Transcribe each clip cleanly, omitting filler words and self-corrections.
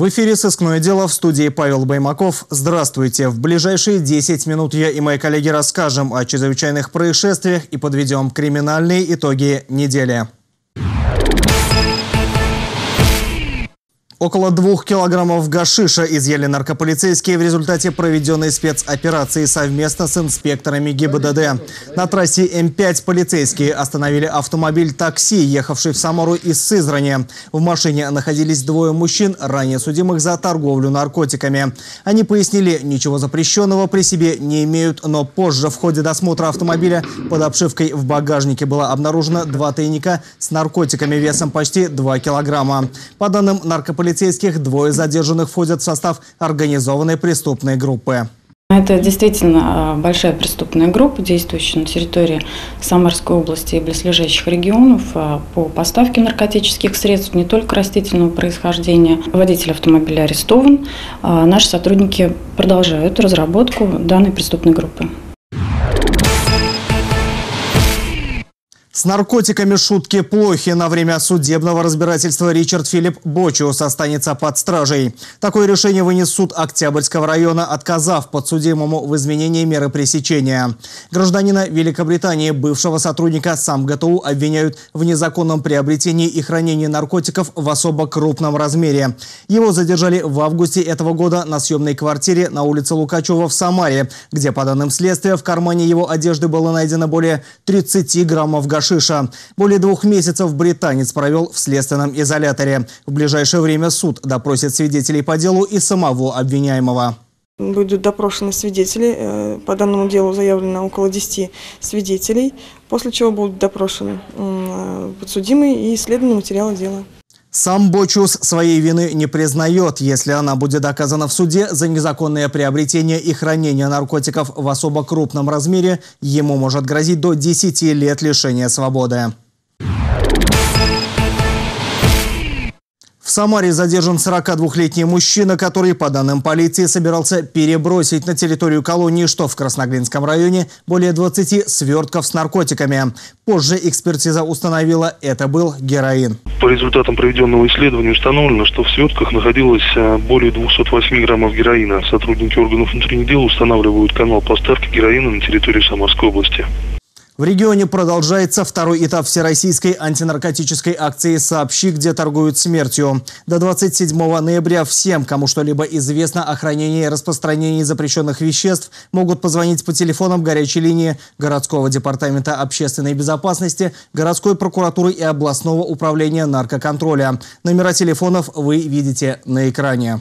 В эфире «Сыскное дело», в студии Павел Баймаков. Здравствуйте. В ближайшие 10 минут я и мои коллеги расскажем о чрезвычайных происшествиях и подведем криминальные итоги недели. Около 2 килограммов гашиша изъяли наркополицейские в результате проведенной спецоперации совместно с инспекторами ГИБДД. На трассе М5 полицейские остановили автомобиль такси, ехавший в Самару из Сызрани. В машине находились 2 мужчин, ранее судимых за торговлю наркотиками. Они пояснили, ничего запрещенного при себе не имеют, но позже в ходе досмотра автомобиля под обшивкой в багажнике было обнаружено 2 тайника с наркотиками весом почти 2 килограмма. По данным наркополицейских, 2 задержанных входят в состав организованной преступной группы. Это действительно большая преступная группа, действующая на территории Самарской области и близлежащих регионов по поставке наркотических средств не только растительного происхождения. Водитель автомобиля арестован. Наши сотрудники продолжают разработку данной преступной группы. С наркотиками шутки плохи. На время судебного разбирательства Ричард Филипп Бочиус останется под стражей. Такое решение вынес суд Октябрьского района, отказав подсудимому в изменении меры пресечения. Гражданина Великобритании, бывшего сотрудника СамГТУ, обвиняют в незаконном приобретении и хранении наркотиков в особо крупном размере. Его задержали в августе этого года на съемной квартире на улице Лукачева в Самаре, где, по данным следствия, в кармане его одежды было найдено более 30 граммов гашиша. Более 2 месяцев британец провел в следственном изоляторе. В ближайшее время суд допросит свидетелей по делу и самого обвиняемого. Будут допрошены свидетели. По данному делу заявлено около 10 свидетелей, после чего будут допрошены подсудимые и исследованы материалы дела. Сам Бочиус своей вины не признает. Если она будет доказана в суде, за незаконное приобретение и хранение наркотиков в особо крупном размере ему может грозить до 10 лет лишения свободы. В Самаре задержан 42-летний мужчина, который, по данным полиции, собирался перебросить на территорию колонии, что в Красноглинском районе, более 20 свертков с наркотиками. Позже экспертиза установила, это был героин. По результатам проведенного исследования установлено, что в свертках находилось более 208 граммов героина. Сотрудники органов внутренних дел устанавливают канал поставки героина на территорию Самарской области. В регионе продолжается 2-й этап всероссийской антинаркотической акции «Сообщи, где торгуют смертью». До 27 ноября всем, кому что-либо известно о хранении и распространении запрещенных веществ, могут позвонить по телефонам горячей линии городского департамента общественной безопасности, городской прокуратуры и областного управления наркоконтроля. Номера телефонов вы видите на экране.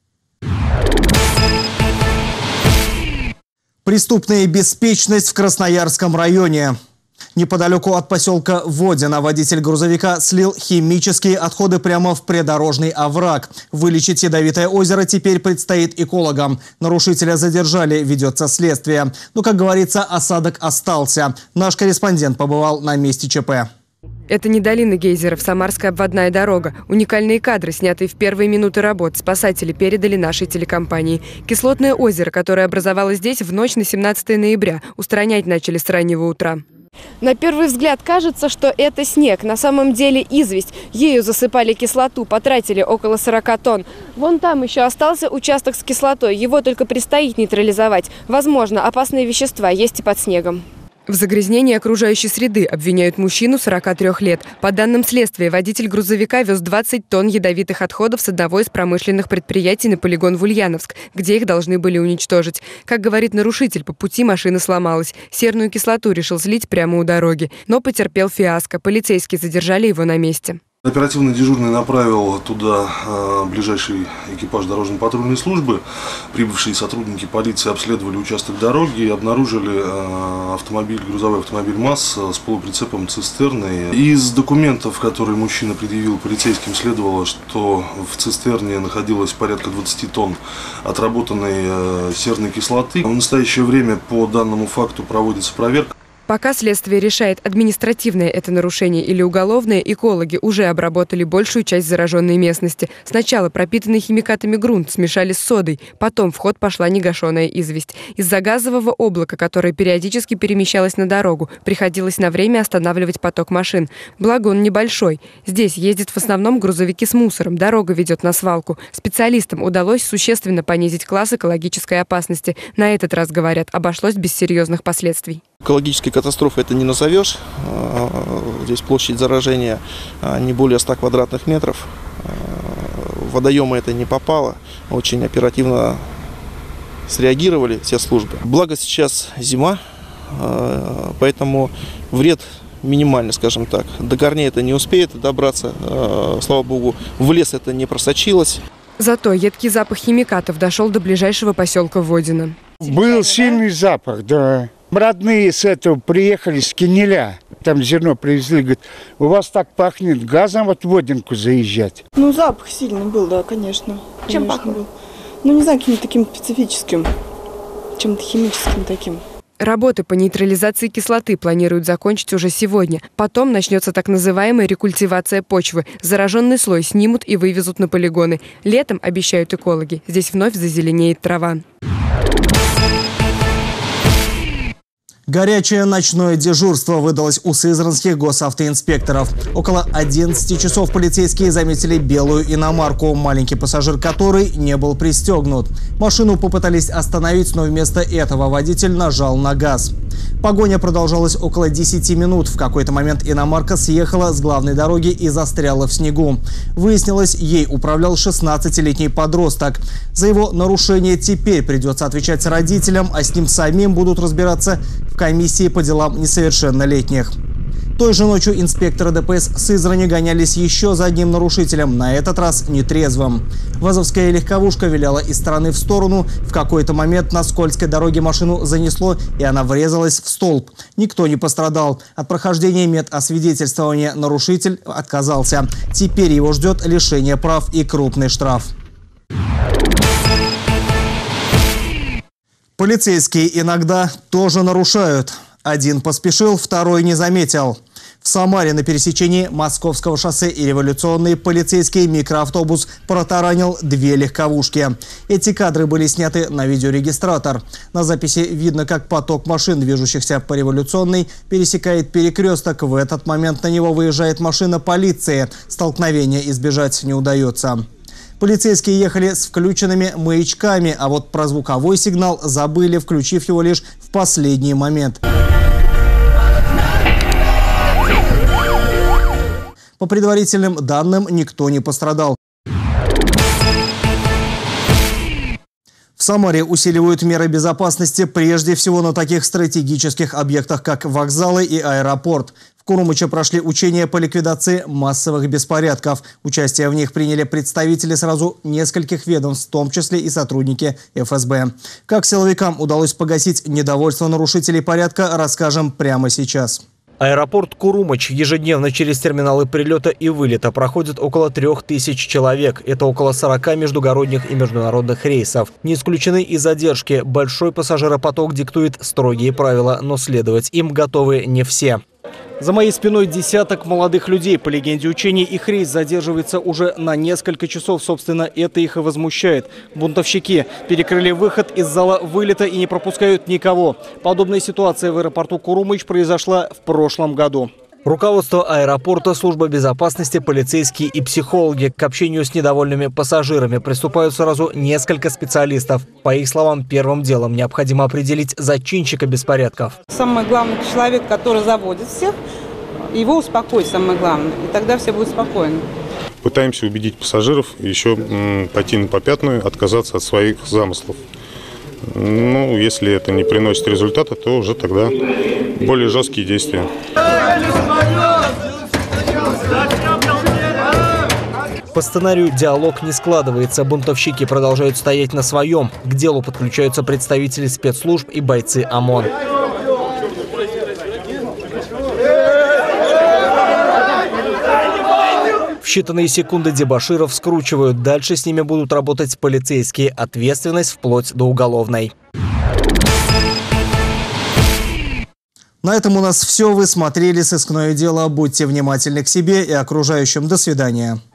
Преступная беспечность в Красноярском районе. Неподалеку от поселка Водино водитель грузовика слил химические отходы прямо в придорожный овраг. Вылечить ядовитое озеро теперь предстоит экологам. Нарушителя задержали, ведется следствие. Но, как говорится, осадок остался. Наш корреспондент побывал на месте ЧП. Это не долина гейзеров, Самарская обводная дорога. Уникальные кадры, снятые в первые минуты работ, спасатели передали нашей телекомпании. Кислотное озеро, которое образовалось здесь в ночь на 17 ноября, устранять начали с раннего утра. На первый взгляд кажется, что это снег. На самом деле известь. Ею засыпали кислоту, потратили около 40 тонн. Вон там еще остался участок с кислотой. Его только предстоит нейтрализовать. Возможно, опасные вещества есть и под снегом. В загрязнении окружающей среды обвиняют мужчину 43 лет. По данным следствия, водитель грузовика вез 20 тонн ядовитых отходов с одного из промышленных предприятий на полигон в Ульяновск, где их должны были уничтожить. Как говорит нарушитель, по пути машина сломалась. Серную кислоту решил слить прямо у дороги, но потерпел фиаско. Полицейские задержали его на месте. Оперативный дежурный направил туда ближайший экипаж дорожно-патрульной службы. Прибывшие сотрудники полиции обследовали участок дороги и обнаружили грузовой автомобиль МАЗ с полуприцепом цистерной. Из документов, которые мужчина предъявил полицейским, следовало, что в цистерне находилось порядка 20 тонн отработанной серной кислоты. В настоящее время по данному факту проводится проверка. Пока следствие решает, административное это нарушение или уголовное, экологи уже обработали большую часть зараженной местности. Сначала пропитанный химикатами грунт смешали с содой, потом в ход пошла негашенная известь. Из-за газового облака, которое периодически перемещалось на дорогу, приходилось на время останавливать поток машин. Благо он небольшой. Здесь ездят в основном грузовики с мусором, дорога ведет на свалку. Специалистам удалось существенно понизить класс экологической опасности. На этот раз, говорят, обошлось без серьезных последствий. Экологической катастрофы это не назовешь. Здесь площадь заражения не более 100 квадратных метров. В водоемы это не попало. Очень оперативно среагировали все службы. Благо сейчас зима, поэтому вред минимальный, скажем так. До корней это не успеет добраться. Слава богу, в лес это не просочилось. Зато едкий запах химикатов дошел до ближайшего поселка Водино. Был сильный запах, да. Родные с этого приехали, с Кинеля, там зерно привезли, говорят, у вас так пахнет, газом вот в Водинку заезжать. Ну, запах сильный был, да, конечно. Чем пахнет? Ну, не знаю, каким-то таким специфическим, чем-то химическим таким. Работы по нейтрализации кислоты планируют закончить уже сегодня. Потом начнется так называемая рекультивация почвы. Зараженный слой снимут и вывезут на полигоны. Летом, обещают экологи, здесь вновь зазеленеет трава. Горячее ночное дежурство выдалось у сызранских госавтоинспекторов. Около 11 часов полицейские заметили белую иномарку, маленький пассажир которой не был пристегнут. Машину попытались остановить, но вместо этого водитель нажал на газ. Погоня продолжалась около 10 минут. В какой-то момент иномарка съехала с главной дороги и застряла в снегу. Выяснилось, ей управлял 16-летний подросток. За его нарушение теперь придется отвечать родителям, а с ним самим будут разбираться в комиссии по делам несовершеннолетних. Той же ночью инспекторы ДПС Сызрани гонялись еще за одним нарушителем, на этот раз нетрезвым. Вазовская легковушка виляла из стороны в сторону. В какой-то момент на скользкой дороге машину занесло, и она врезалась в столб. Никто не пострадал. От прохождения медосвидетельствования нарушитель отказался. Теперь его ждет лишение прав и крупный штраф. Полицейские иногда тоже нарушают. Один поспешил, второй не заметил. В Самаре на пересечении Московского шоссе и Революционной полицейский микроавтобус протаранил 2 легковушки. Эти кадры были сняты на видеорегистратор. На записи видно, как поток машин, движущихся по Революционной, пересекает перекресток. В этот момент на него выезжает машина полиции. Столкновения избежать не удается. Полицейские ехали с включенными маячками, а вот про звуковой сигнал забыли, включив его лишь в последний момент. По предварительным данным, никто не пострадал. В Самаре усиливают меры безопасности прежде всего на таких стратегических объектах, как вокзалы и аэропорт. В Курумыче прошли учения по ликвидации массовых беспорядков. Участие в них приняли представители сразу нескольких ведомств, в том числе и сотрудники ФСБ. Как силовикам удалось погасить недовольство нарушителей порядка, расскажем прямо сейчас. Аэропорт Курумыч. Ежедневно через терминалы прилета и вылета проходит около 3000 человек. Это около 40 междугородних и международных рейсов. Не исключены и задержки. Большой пассажиропоток диктует строгие правила, но следовать им готовы не все. За моей спиной десяток молодых людей. По легенде учений, их рейс задерживается уже на несколько часов. Собственно, это их и возмущает. Бунтовщики перекрыли выход из зала вылета и не пропускают никого. Подобная ситуация в аэропорту Курумыч произошла в прошлом году. Руководство аэропорта, служба безопасности, полицейские и психологи. К общению с недовольными пассажирами приступают сразу несколько специалистов. По их словам, первым делом необходимо определить зачинщика беспорядков. Самый главный человек, который заводит всех, его успокоить самое главное. И тогда все будет спокойно. Пытаемся убедить пассажиров еще пойти на попятную, отказаться от своих замыслов. Ну, если это не приносит результата, то уже тогда более жесткие действия. По сценарию диалог не складывается. Бунтовщики продолжают стоять на своем. К делу подключаются представители спецслужб и бойцы ОМОН. В считанные секунды дебоширов скручивают. Дальше с ними будут работать полицейские. Ответственность вплоть до уголовной. На этом у нас все. Вы смотрели «Сыскное дело». Будьте внимательны к себе и окружающим. До свидания.